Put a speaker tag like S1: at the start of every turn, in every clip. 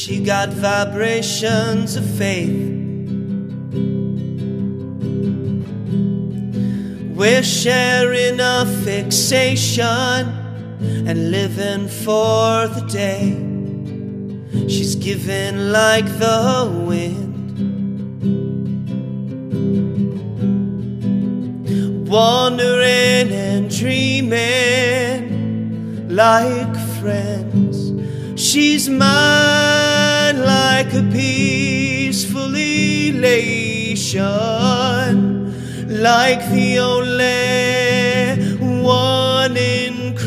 S1: She got vibrations of faith. We're sharing a fixation and living for the day. She's giving like the wind, wandering and dreaming like friends. She's mine like a peaceful elation, like the only one in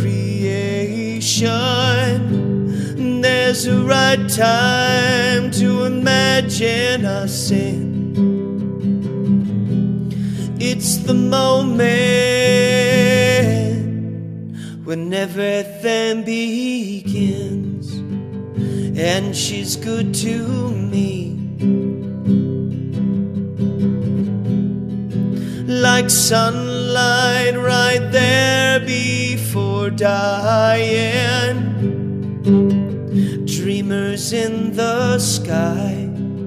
S1: creation. There's a right time to imagine us sin. It's the moment when everything begins, and she's good to me. Like sunlight right there before dying, dreamers in the sky.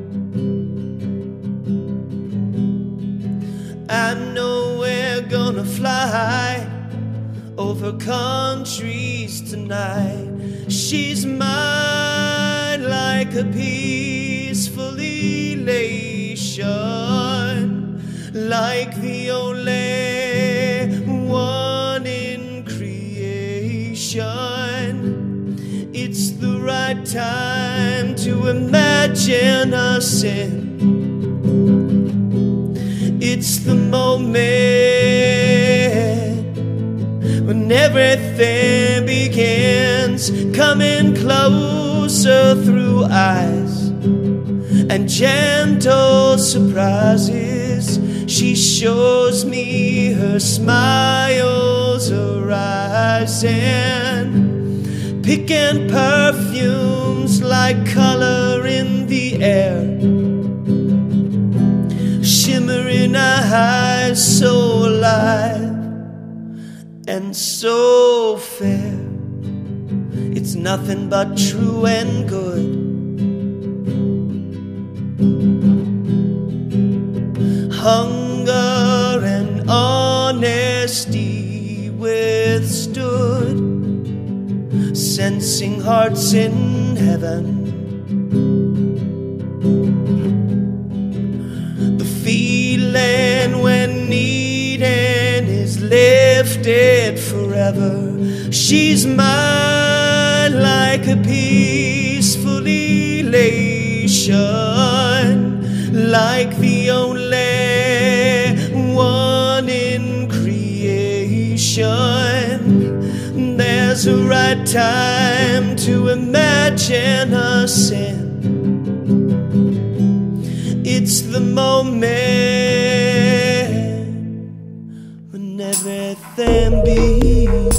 S1: I know we're gonna fly over countries tonight. She's mine like a peaceful elation, like the only one in creation. It's the right time to imagine us sin. It's the moment when everything begins, coming closer through eyes and gentle surprises. She shows me her smiles arising, picking perfumes like color in the air, shimmering eyes so alive and so fair. It's nothing but true and good. Hunger and honesty withstood, sensing hearts in heaven. The feeling when needing is lifted forever. She's mine like a peaceful elation, like the only one in creation. There's a right time to imagine a sin. It's the moment when everything begins.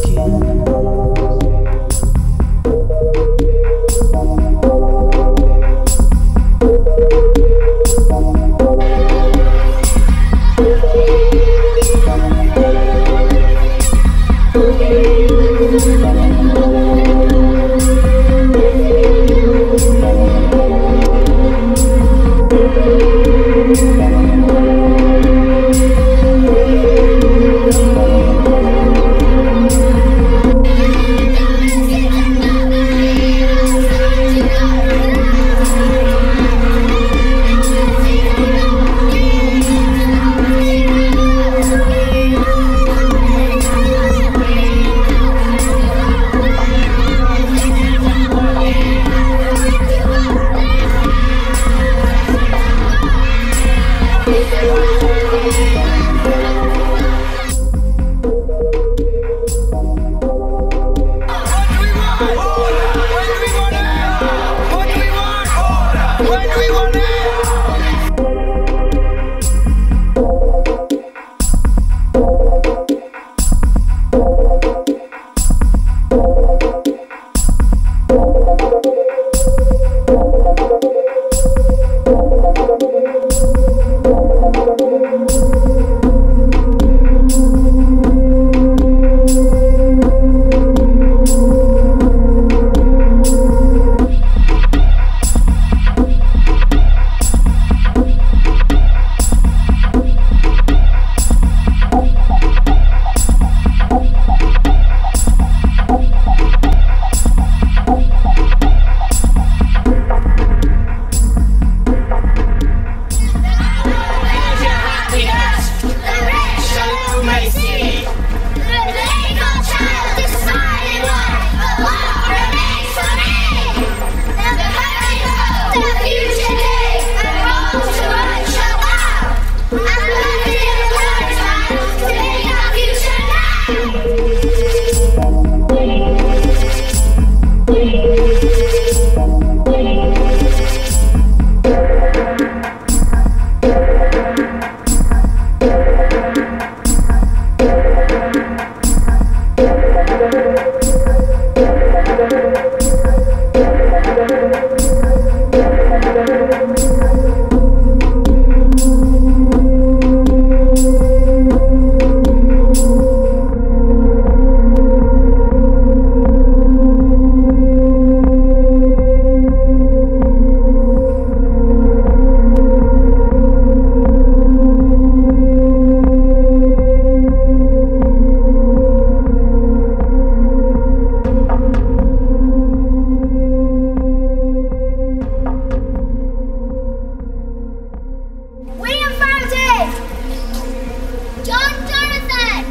S2: John Jonathan!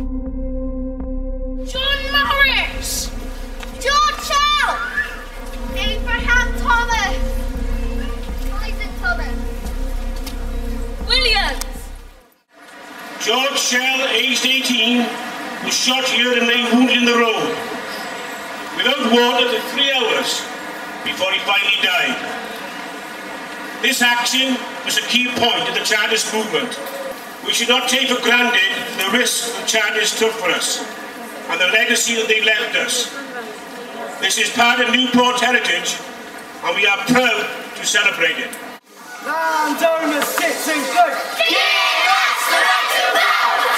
S2: John Morris! George Shell! Abraham Thomas! Isaac Thomas! Williams!
S3: George Shell, aged 18, was shot here and lay wounded in the road, without water for 3 hours before he finally died. This action was a key point in the Chartist movement. We should not take for granted the risks the Chartists took for us and the legacy that they left us. This is part of Newport's heritage and we are proud to celebrate it.
S4: Landowners sitting good!
S2: Give us the right to vote!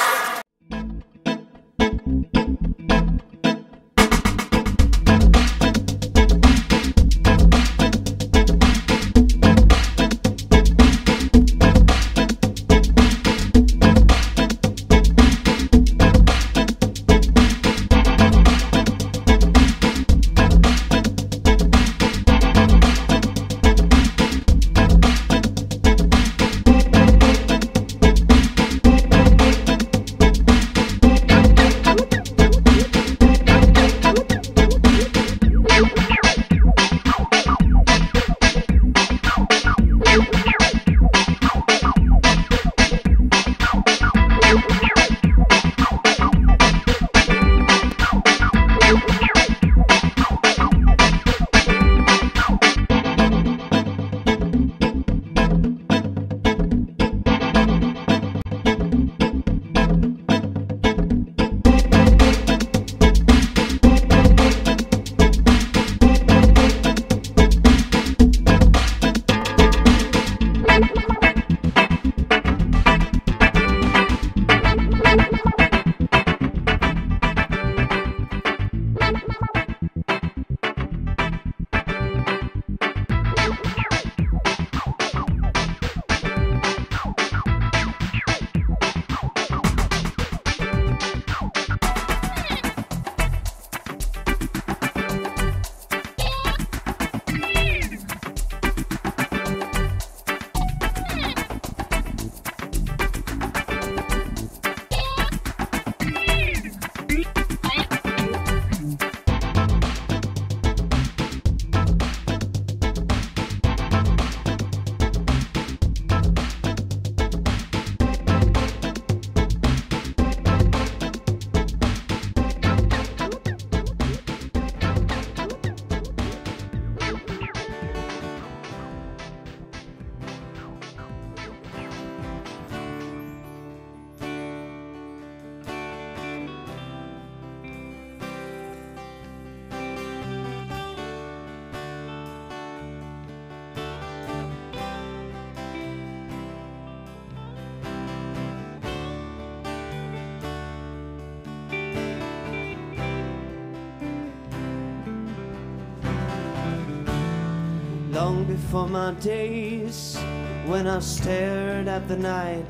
S1: Long before my days, when I stared at the night,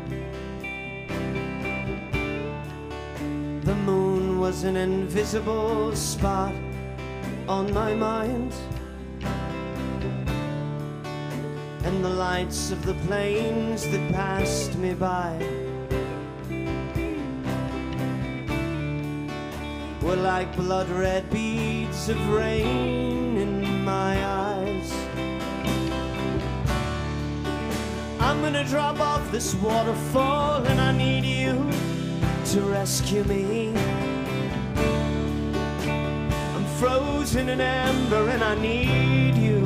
S1: the moon was an invisible spot on my mind, and the lights of the planes that passed me by were like blood-red beads of rain in my eyes. I'm gonna drop off this waterfall and I need you to rescue me. I'm frozen in amber and I need you.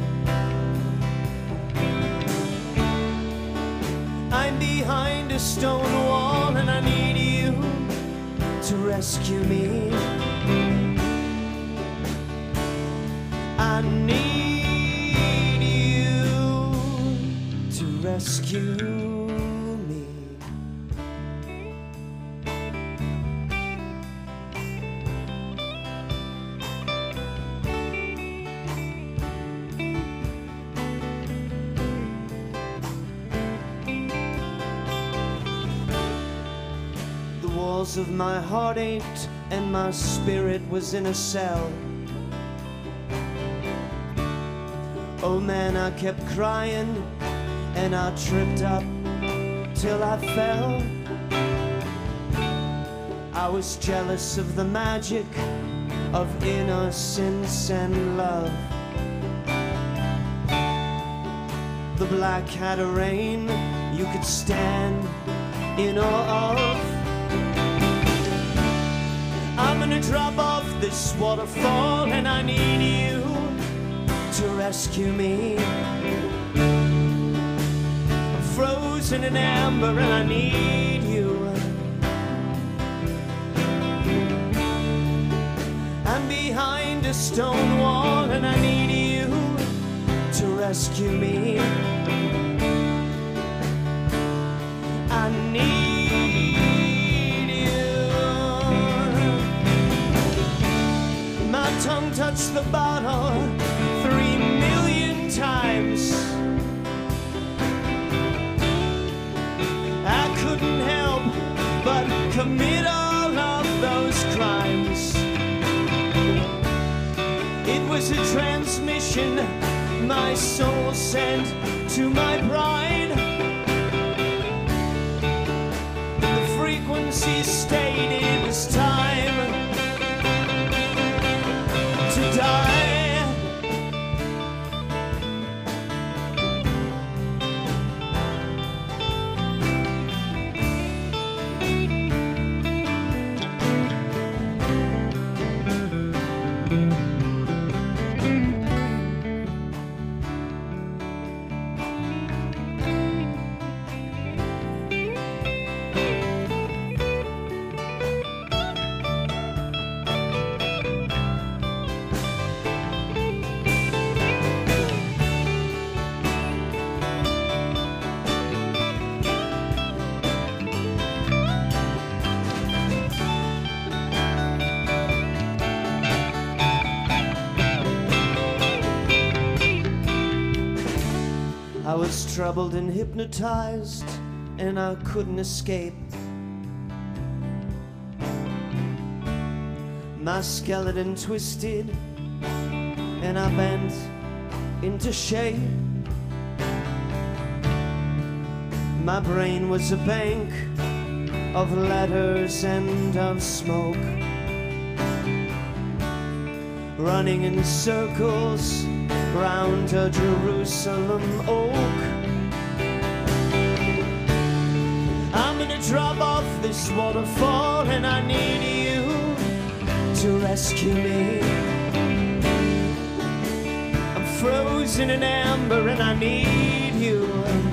S1: I'm behind a stone wall and I need you to rescue me. I need you to rescue me. The walls of my heart ached and my spirit was in a cell. Oh man, I kept crying and I tripped up till I fell. I was jealous of the magic of innocence and love. The black hat of rain you could stand in awe of. I'm gonna drop off this waterfall and I need you to rescue me. I'm frozen in amber and I need you. I'm behind a stone wall and I need you to rescue me. I need you. My tongue touched the bottle 3 million times. I couldn't help but commit all of those crimes. It was a transmission my soul sent to my pride. The frequency stated it was time to die. I was troubled and hypnotized, and I couldn't escape. My skeleton twisted, and I bent into shape. My brain was a bank of letters and of smoke, running in circles round a Jerusalem oak. I'm gonna drop off this waterfall and I need you to rescue me. I'm frozen in amber and I need you.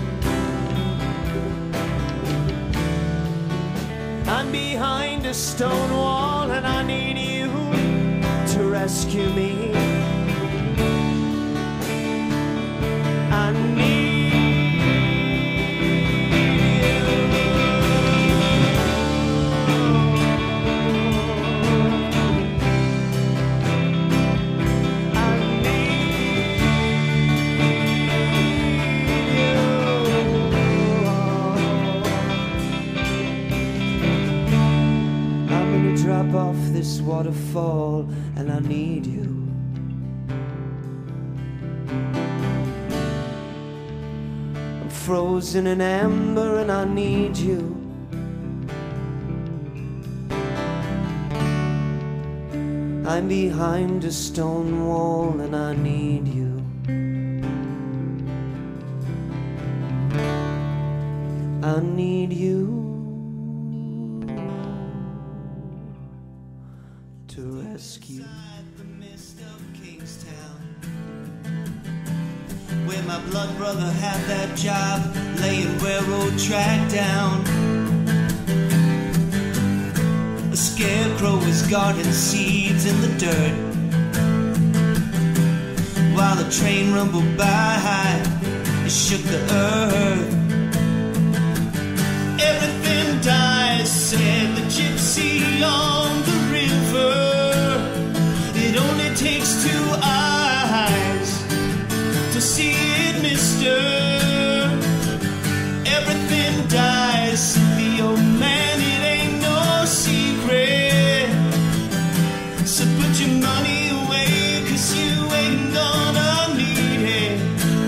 S1: I'm behind a stone wall and I need you to rescue me. I need drop off this waterfall and I need you. I'm frozen in amber and I need you. I'm behind a stone wall and I need you. I need you to rescue.
S5: The mist of Kingstown, where my blood brother had that job, laying railroad track down. A scarecrow was guarding seeds in the dirt, while the train rumbled by, it shook the earth. Everything dies, said the gypsy on the river. It only takes two eyes to see it, mister. Everything dies, the old man, it ain't no secret. So put your money away, 'cause you ain't gonna need it.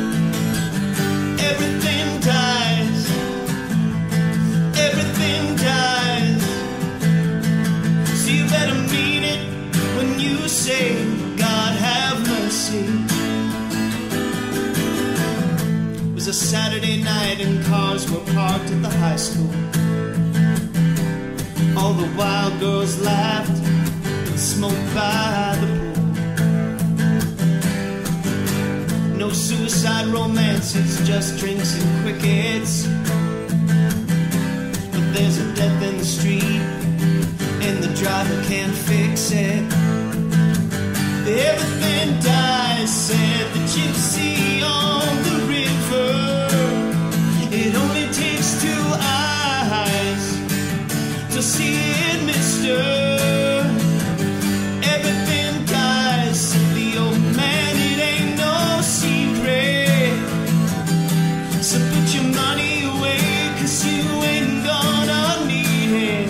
S5: Everything dies. Everything dies. a Saturday night and cars were parked at the high school. All the wild girls laughed and smoked by the pool. No suicide romances, just drinks and crickets. But there's a death in the street and the driver can't fix it. Everything dies, said the gypsy on the river. It only takes two eyes to see it, mister. Everything dies, said the old man, it ain't no secret. So put your money away, 'cause you ain't gonna need it.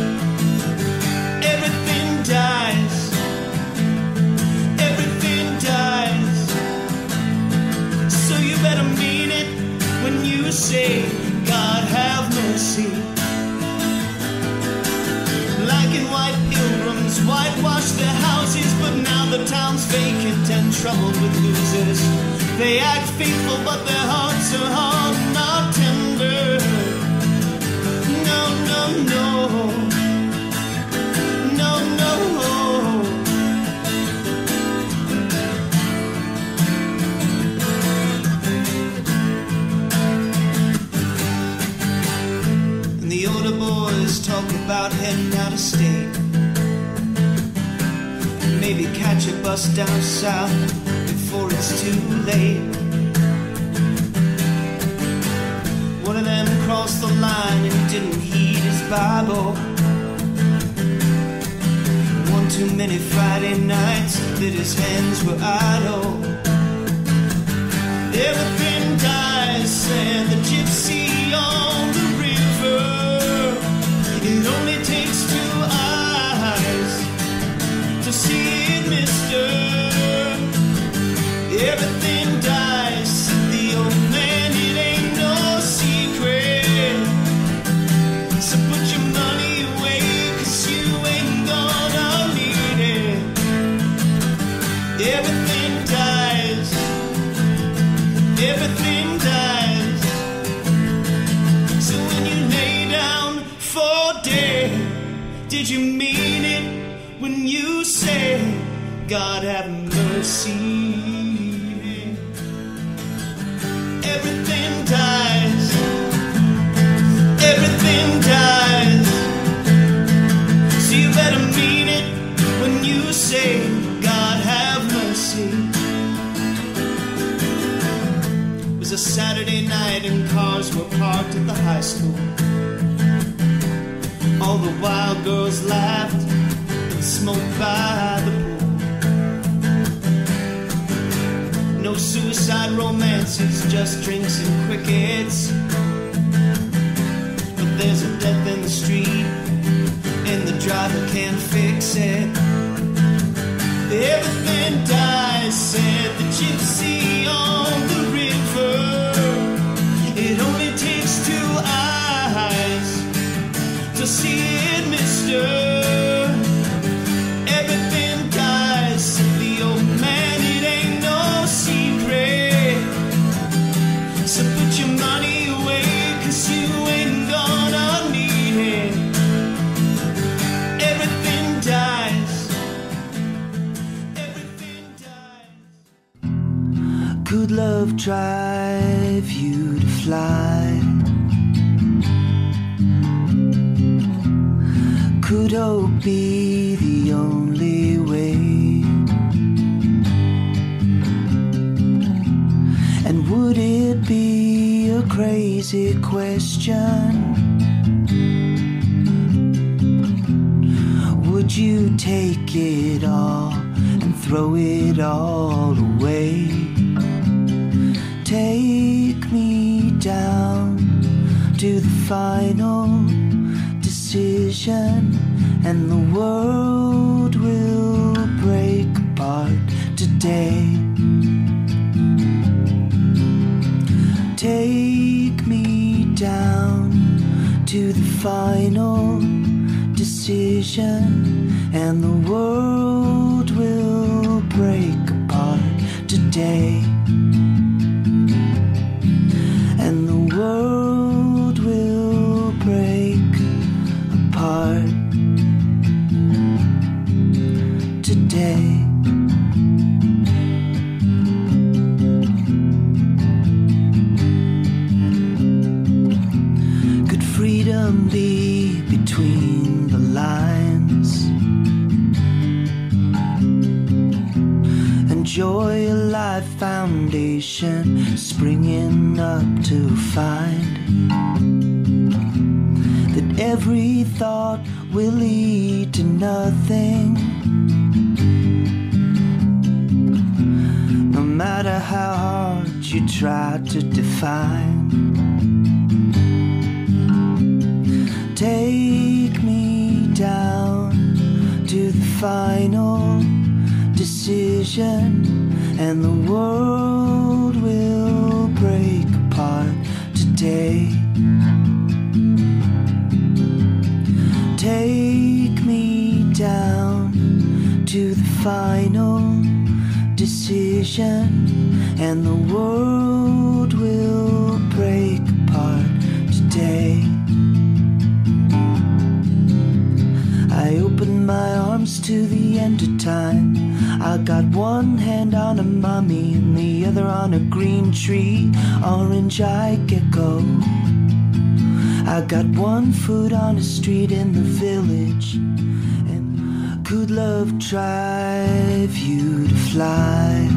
S5: Everything dies. Everything dies. So you better mean it when you say, God have mercy. Black and white pilgrims whitewash their houses, but now the town's vacant and troubled with losers. They act faithful, but their hearts are hard and not tender. No, no, no. No, no. And the older boys talk about heading out of state. Maybe catch a bus down south before it's too late. One of them crossed the line and didn't heed his Bible. One too many Friday nights that his hands were idle. Everything dies, said the gypsy on the river. It only takes two eyes to see it, mister. Everything dies, said the old man, it ain't no secret. So put your money away, 'cause you ain't gonna need it. Everything dies. Everything dies. So when you lay down for dead, did you mean it when you say, God have mercy? Everything dies. Everything dies. So you better mean it when you say, God have mercy. It was a Saturday night and cars were parked at the high school. All the wild girls laughed and smoked by the pool. No suicide romances, just drinks and crickets. But there's a death in the street and the driver can't fix it. Everything dies, said the gypsy on the river. It only takes two eyes to see it, mister. Everything dies, said the old man, it ain't no secret. So put your money away, 'cause you ain't gonna need it. Everything dies. Everything dies.
S1: Could love drive you to fly? Could hope be the only way? And would it be a crazy question? Would you take it all and throw it all away? Take me down to the final decision, and the world will break apart today. Take me down to the final decision, and the world will break apart today.
S5: Enjoy a life foundation springing up to find that every thought will lead to nothing. No matter how hard you try to define. Take me down to the final decision, and the world will break apart today. Take me down to the final decision, and the world will break apart today. I open my arms to the end of time. I got one hand on a mummy and the other on a green tree, orange-eyed gecko. I got one foot on a street in the village. And could love drive you to fly?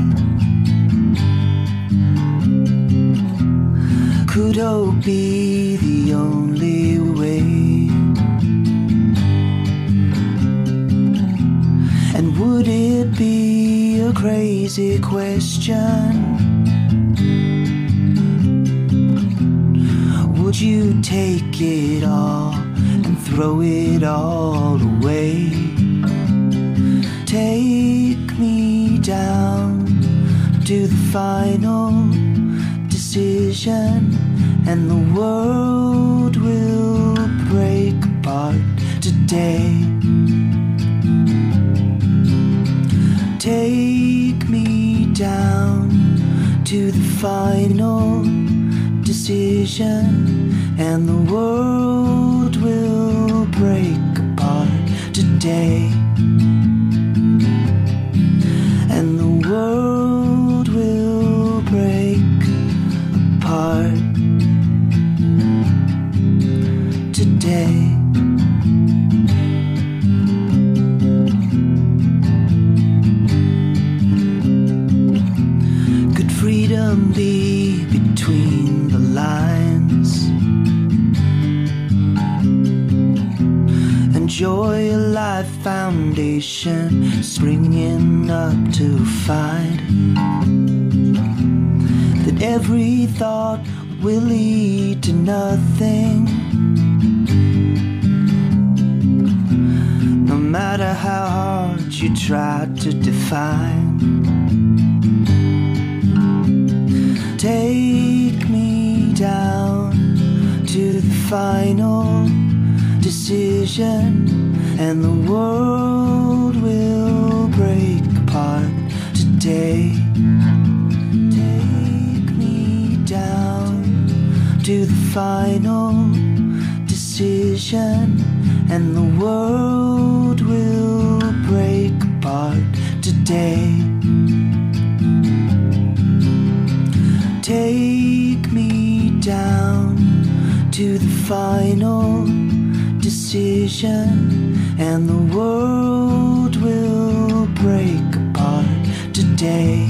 S5: Could hope be the only way? And would it be a crazy question? Would you take it all and throw it all away? Take me down to the final decision, and the world will break apart today. Take me down to the final decision, and the world will break apart today. And the world will break apart today. Could freedom be between the lines? Enjoy a life foundation springing up to find that every thought will lead to nothing. No matter how hard you try to define. Take me down to the final decision, and the world will break apart today. Take me down to the final decision, and the world will break apart today. Take me down to the final decision, and the world will break apart today.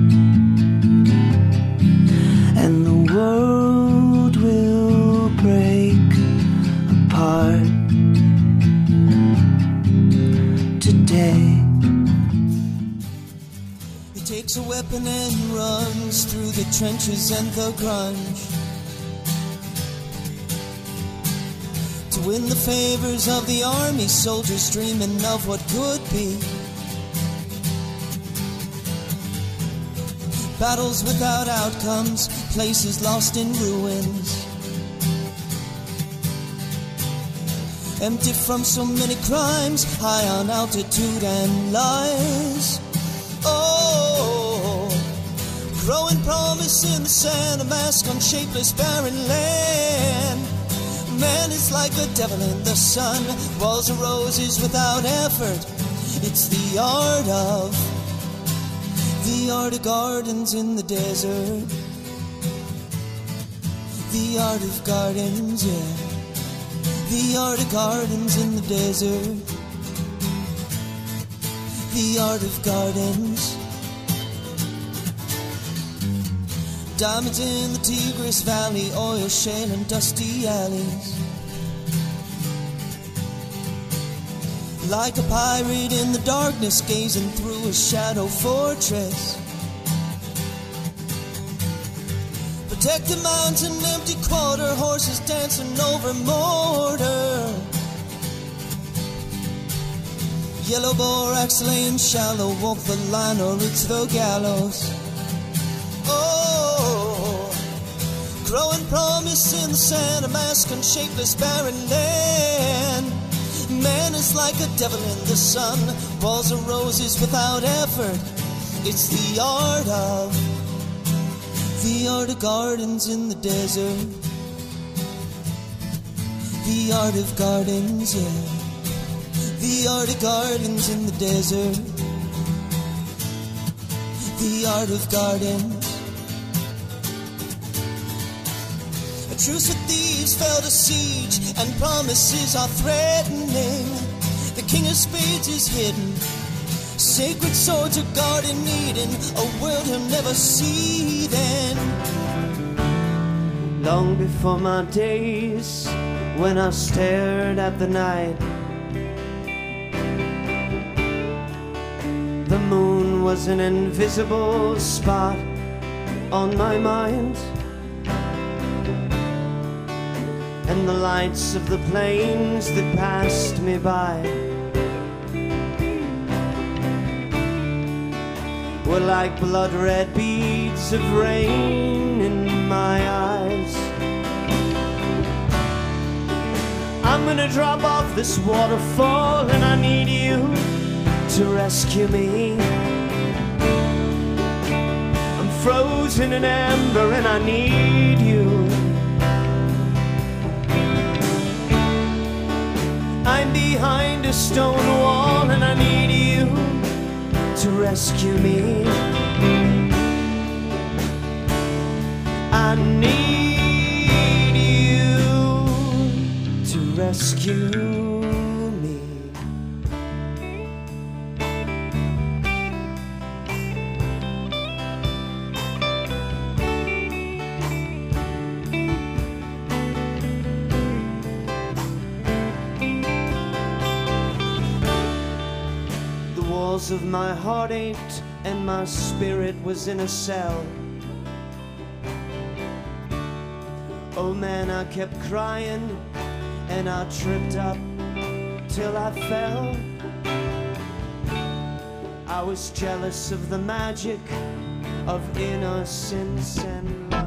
S5: And the world will break apart today.
S6: He takes a weapon and runs through the trenches and the grunge to win the favors of the army soldiers dreaming of what could be. Battles without outcomes, places lost in ruins, empty from so many crimes, high on altitude and lies. Oh, growing promise in the sand, a mask on shapeless barren land. Man is like the devil in the sun, walls of roses without effort. It's the art of gardens in the desert. The art of gardens, yeah. The art of gardens in the desert. The art of gardens. Diamonds in the Tigris Valley, oil shale and dusty alleys. Like a pirate in the darkness, gazing through a shadow fortress. Protected mountain, empty quarter, horses dancing over mortar. Yellow borax laying shallow, walk the line or it's the gallows. Oh, growing promise in the sand, a mask on shapeless barren land. Man is like a devil in the sun, walls of roses without effort. It's the art of gardens in the desert. The art of gardens, yeah. The art of gardens in the desert. The art of gardens. A truce with thieves felt a siege, and promises are threatening. The King of Spades is hidden. Sacred swords are guarding Eden, a world he'll never see then.
S1: Long before my days, when I stared at the night, the moon was an invisible spot on my mind, and the lights of the planes that passed me by were like blood-red beads of rain in my eyes. I'm gonna drop off this waterfall, and I need you to rescue me. I'm frozen in amber, and I need you. I'm behind a stone wall, and I need you to rescue me. I need you to rescue me. The walls of my heart ached, and my spirit was in a cell. Oh man, I kept crying, and I tripped up till I fell. I was jealous of the magic of innocence and love.